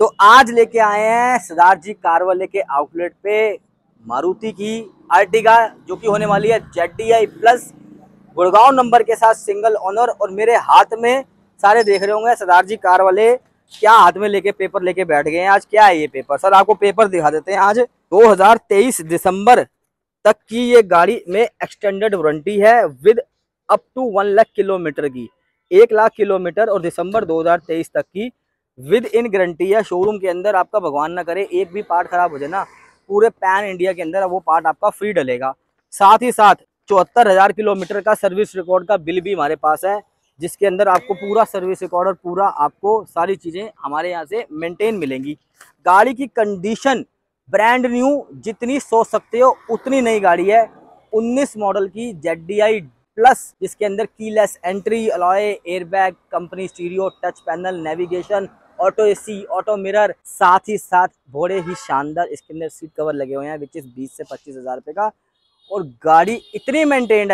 तो आज लेके आए हैं सरदार जी कार वाले के आउटलेट पे मारुति की आर्टिगा, जो कि होने वाली है ZDI प्लस गुड़गांव नंबर के साथ सिंगल ओनर। और मेरे हाथ में सारे देख रहे होंगे सरदार जी कार वाले क्या हाथ में लेके पेपर लेके बैठ गए हैं। आज क्या है ये पेपर, सर आपको पेपर दिखा देते हैं। आज 2023 दिसंबर तक की ये गाड़ी में एक्सटेंडेड वारंटी है with up to 1 lakh kilometre की, 1 लाख किलोमीटर और दिसंबर 2023 तक की विद इन गारंटी है। शोरूम के अंदर आपका भगवान ना करे एक भी पार्ट खराब हो जाए ना, पूरे पैन इंडिया के अंदर वो पार्ट आपका फ्री डलेगा। साथ ही साथ 74,000 किलोमीटर का सर्विस रिकॉर्ड का बिल भी हमारे पास है, जिसके अंदर आपको पूरा सर्विस रिकॉर्ड और पूरा आपको सारी चीज़ें हमारे यहाँ से मेंटेन मिलेंगी। गाड़ी की कंडीशन ब्रांड न्यू जितनी सोच सकते हो उतनी नई गाड़ी है। 19 मॉडल की ZDI प्लस, जिसके अंदर keyless entry, alloy, airbag, company stereo, touch panel, navigation, auto AC, auto mirror, साथ ही साथ बड़े ही शानदार इसके अंदर सीट कवर लगे हुए हैं विच इज 20 से 25,000 रुपये का। और गाड़ी इतनी मेंटेन्ड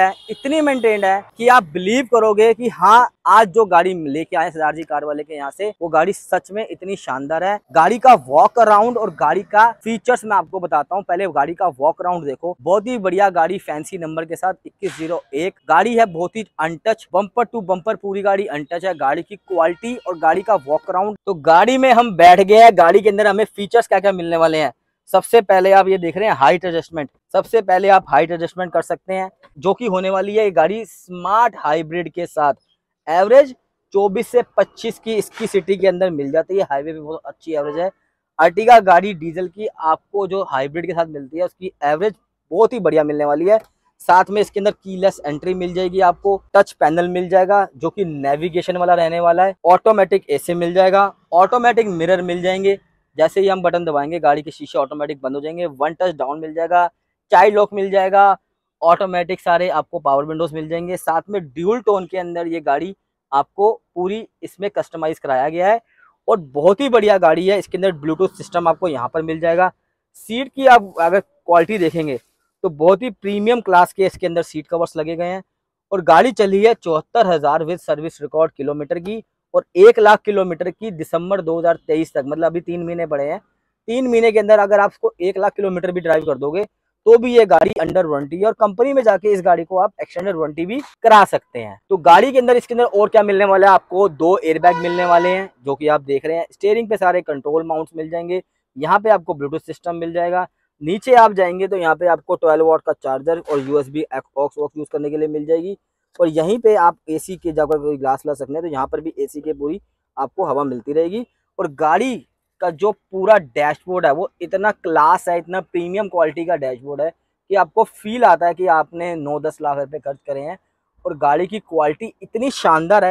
है कि आप बिलीव करोगे कि हाँ, आज जो गाड़ी लेके आए सरदार जी कार वाले के यहाँ से, वो गाड़ी सच में इतनी शानदार है। गाड़ी का वॉक अराउंड और गाड़ी का फीचर्स मैं आपको बताता हूँ। पहले गाड़ी का वॉक अराउंड देखो, बहुत ही बढ़िया गाड़ी, फैंसी नंबर के साथ 2101 गाड़ी है, बहुत ही अनटच, बम्पर टू बम्पर पूरी गाड़ी अनटच है। गाड़ी की क्वालिटी और गाड़ी का वॉक अराउंड, तो गाड़ी में हम बैठ गए हैं। गाड़ी के अंदर हमें फीचर्स क्या क्या मिलने वाले हैं। सबसे पहले आप ये देख रहे हैं हाइट एडजस्टमेंट, सबसे पहले आप हाइट एडजस्टमेंट कर सकते हैं, जो कि होने वाली है ये गाड़ी स्मार्ट हाइब्रिड के साथ। एवरेज 24 से 25 की इसकी सिटी के अंदर मिल जाती है, हाईवे पे बहुत अच्छी एवरेज है। अर्टिगा गाड़ी डीजल की आपको जो हाइब्रिड के साथ मिलती है उसकी एवरेज बहुत ही बढ़िया मिलने वाली है। साथ में इसके अंदर कीलेस एंट्री मिल जाएगी, आपको टच पैनल मिल जाएगा जो कि नेविगेशन वाला रहने वाला है, ऑटोमेटिक AC मिल जाएगा, ऑटोमेटिक मिरर मिल जाएंगे, जैसे ही हम बटन दबाएंगे गाड़ी के शीशे ऑटोमेटिक बंद हो जाएंगे, 1 टच डाउन मिल जाएगा, चाइल्ड लॉक मिल जाएगा, ऑटोमेटिक सारे आपको पावर विंडोज मिल जाएंगे। साथ में ड्यूल टोन के अंदर ये गाड़ी आपको पूरी इसमें कस्टमाइज कराया गया है और बहुत ही बढ़िया गाड़ी है। इसके अंदर ब्लूटूथ सिस्टम आपको यहाँ पर मिल जाएगा। सीट की आप अगर क्वालिटी देखेंगे तो बहुत ही प्रीमियम क्लास के इसके अंदर सीट कवर्स लगे गए हैं। और गाड़ी चली है 74,000 विद सर्विस रिकॉर्ड किलोमीटर की और 1 लाख किलोमीटर की दिसंबर 2023 तक, मतलब अभी 3 महीने पड़े हैं। 3 महीने के अंदर अगर आपको 1 लाख किलोमीटर भी ड्राइव कर दोगे तो भी ये गाड़ी अंडर वारंटी है और कंपनी में जाके इस गाड़ी को आप एक्सटेंडेड वारंटी भी करा सकते हैं। तो गाड़ी के अंदर इसके अंदर और क्या मिलने वाला है, आपको 2 एयरबैग मिलने वाले हैं जो कि आप देख रहे हैं। स्टीयरिंग पे सारे कंट्रोल माउंट्स मिल जाएंगे, यहाँ पे आपको ब्लूटूथ सिस्टम मिल जाएगा। नीचे आप जाएंगे तो यहाँ पे आपको 12 वॉट का चार्जर और USB ऑक्स यूज करने के लिए मिल जाएगी। और यहीं पे आप AC के जगह कोई ग्लास ला सकते हैं तो यहाँ पर भी AC के पूरी आपको हवा मिलती रहेगी। और गाड़ी का जो पूरा डैशबोर्ड है वो इतना क्लास है, इतना प्रीमियम क्वालिटी का डैशबोर्ड है कि आपको फील आता है कि आपने 9-10 लाख रुपए खर्च करे हैं। और गाड़ी की क्वालिटी इतनी शानदार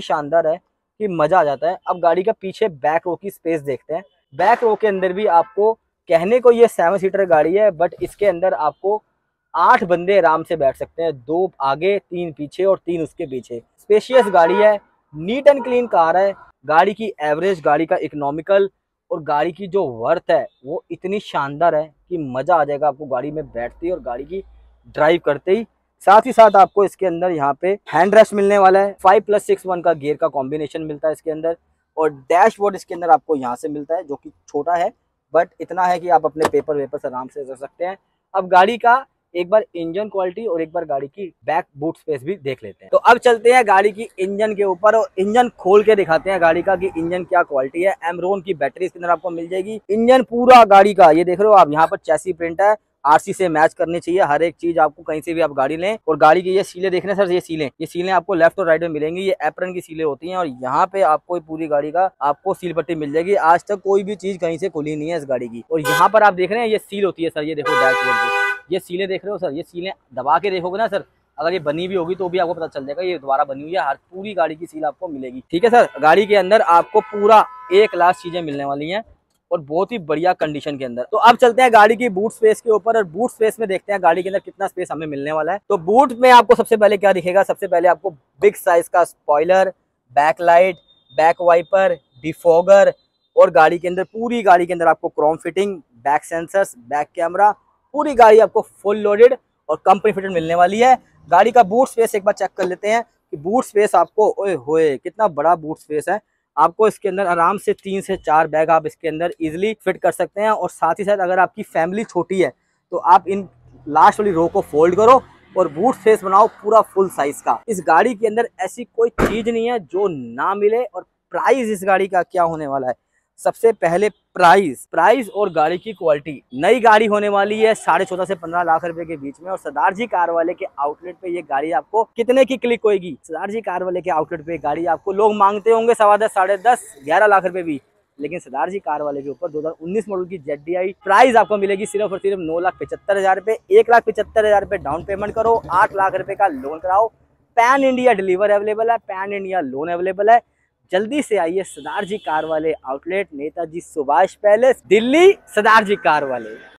है कि मज़ा आ जाता है। अब गाड़ी का पीछे बैक रो की स्पेस देखते हैं। बैक रो के अंदर भी आपको, कहने को ये 7 सीटर गाड़ी है बट इसके अंदर आपको 8 बंदे आराम से बैठ सकते हैं, 2 आगे, 3 पीछे और 3 उसके पीछे। स्पेशियस गाड़ी है, नीट एंड क्लीन कार है। गाड़ी की एवरेज, गाड़ी का इकोनॉमिकल और गाड़ी की जो वर्थ है वो इतनी शानदार है कि मज़ा आ जाएगा आपको गाड़ी में बैठते ही और गाड़ी की ड्राइव करते ही। साथ ही साथ आपको इसके अंदर यहाँ पे हैंड रेस्ट मिलने वाला है, 5+6 1 का गियर का कॉम्बिनेशन मिलता है इसके अंदर। और डैशबोर्ड इसके अंदर आपको यहाँ से मिलता है जो कि छोटा है बट इतना है कि आप अपने पेपर वेपर आराम से कर सकते हैं। अब गाड़ी का एक बार इंजन क्वालिटी और एक बार गाड़ी की बैक बूट स्पेस भी देख लेते हैं। तो अब चलते हैं गाड़ी की इंजन के ऊपर और इंजन खोल के दिखाते हैं गाड़ी का कि इंजन क्या क्वालिटी है। एमरोन की बैटरी इसके अंदर आपको मिल जाएगी। इंजन पूरा गाड़ी का ये देख रहे हो आप, यहाँ पर चैसी प्रिंट है, RC से मैच करनी चाहिए हर एक चीज आपको, कहीं से भी आप गाड़ी लें। और गाड़ी की ये सीलें देख रहे हैं सर, ये सीलें आपको लेफ्ट और राइट में मिलेंगी। ये एप्रन की सीलें होती हैं और यहाँ पे आपको पूरी गाड़ी का आपको सील पट्टी मिल जाएगी। आज तक कोई भी चीज कहीं से खुली नहीं है इस गाड़ी की। और यहाँ पर आप देख रहे हैं ये सील होती है सर, ये देखो डैशबोर्ड की ये सीलें देख रहे हो सर, ये सीलें दबा के देखोगे ना सर, अगर ये बनी भी होगी तो भी आपको पता चल जाएगा ये दोबारा बनी हुई है। हर पूरी गाड़ी की सील आपको मिलेगी, ठीक है सर। गाड़ी के अंदर आपको पूरा A क्लास चीजें मिलने वाली हैं और बहुत ही बढ़िया कंडीशन के अंदर। तो अब चलते हैं गाड़ी की बूट स्पेस के ऊपर और बूट स्पेस में देखते हैं गाड़ी के अंदर कितना स्पेस हमें मिलने वाला है। तो बूट में आपको सबसे पहले क्या दिखेगा, सबसे पहले आपको बिग साइज का spoiler, back light, back wiper, defogger और गाड़ी के अंदर, पूरी गाड़ी के अंदर आपको chrome fitting, back sensors, back camera, पूरी गाड़ी आपको फुल लोडेड और कंपनी फिटेड मिलने वाली है। गाड़ी का बूट स्पेस एक बार चेक कर लेते हैं कि बूट स्पेस आपको, ओए होए कितना बड़ा बूट स्पेस है। आपको इसके अंदर आराम से 3 से 4 बैग आप इसके अंदर इजीली फिट कर सकते हैं। और साथ ही साथ अगर आपकी फैमिली छोटी है तो आप इन लास्ट वाली रो को फोल्ड करो और बूट स्पेस बनाओ पूरा फुल साइज का। इस गाड़ी के अंदर ऐसी कोई चीज नहीं है जो ना मिले। और प्राइस इस गाड़ी का क्या होने वाला है, सबसे पहले प्राइस और गाड़ी की क्वालिटी। नई गाड़ी होने वाली है 14.5 से 15 लाख रुपए के बीच में। और सरदार जी कार वाले के आउटलेट पे ये गाड़ी आपको कितने की क्लिक होगी? सरदार जी कार वाले के आउटलेट पे गाड़ी आपको लोग मांगते होंगे 10.25, 10.5, 11 लाख रुपए भी, लेकिन सरदार जी कार वाले के ऊपर 2019 मॉडल की ZDI प्राइस आपको मिलेगी सिर्फ और सिर्फ 9,75,000 रुपए। 1,75,000 रुपए डाउन पेमेंट करो, 8 लाख रुपए का लोन कराओ। पैन इंडिया डिलीवर अवेलेबल है, पैन इंडिया लोन अवेलेबल है। जल्दी से आइए सरदार जी कार वाले outlet, Netaji Subhash palace, Delhi, Sardar ji car वाले।